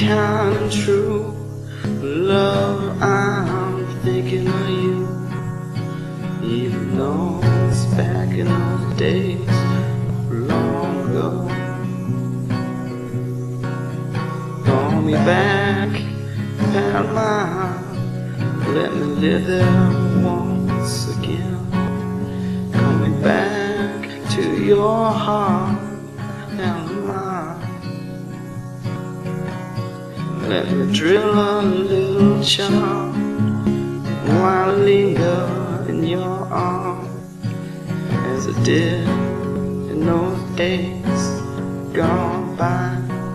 kind and true. Love, I'm thinking of you, even though it's back in those days long ago. Call me back, Panama, let me live there once again. Call me back to your heart and mine. Let me drill a little charm while I linger in your arms, as I did in those days gone by.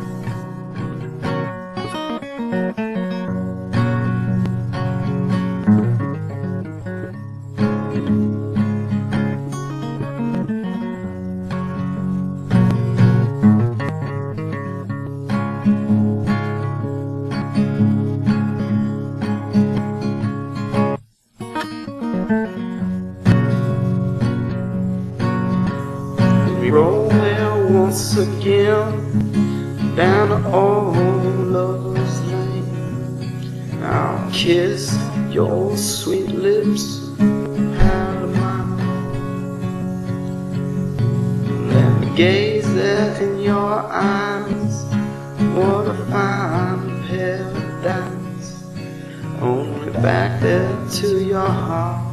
We roll there once again down to old Lover's Lane. I'll kiss your sweet lips out of mine. Let me gaze there in your eyes. What a fine paradise. Only back there to your heart